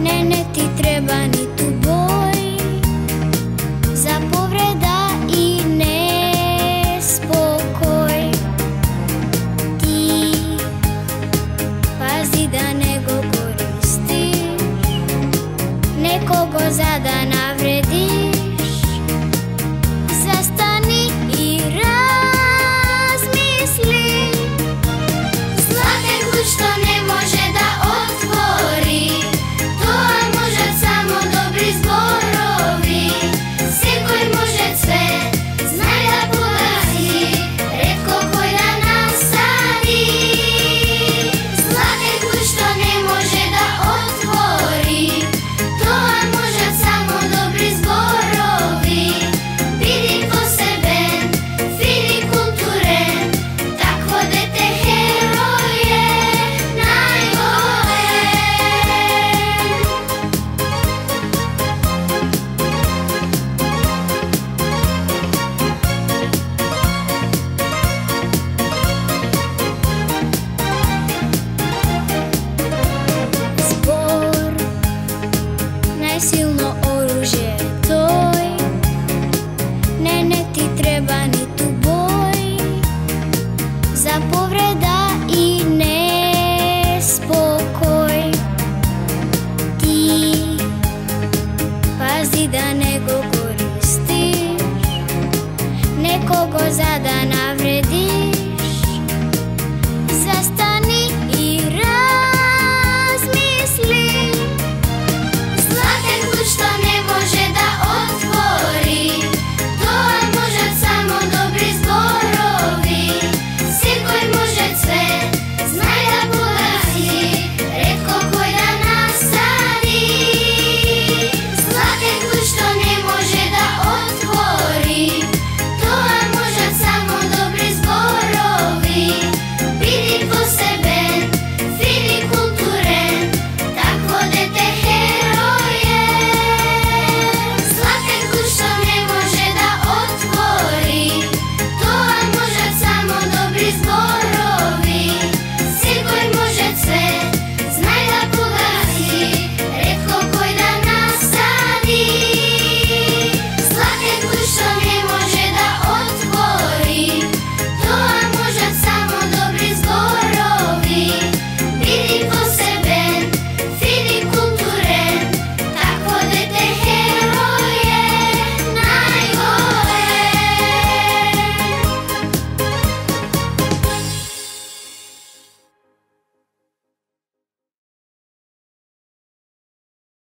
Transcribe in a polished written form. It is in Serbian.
Ne ti treba ni tu boj za povreda i nespokoj. Ti pazi da nego koristiš nekogo za da navrediš. Zastani i razmisli. Zlatni ključ što ne može da otvori, to može samo dobri zborovi. Sekoj može sve, znaj da polazi, retko koji da nasadi. Zlatni ključ što ne može da otvori, to može samo dobri zborovi. Bidi poseben, fin i kulturen, takvo dete heroj je najgore. Zbor, najsilno oružje toj, ne ti treba ni tu boj za povreda i nespokoj. Ti pazi da nego koristiš nekogo za da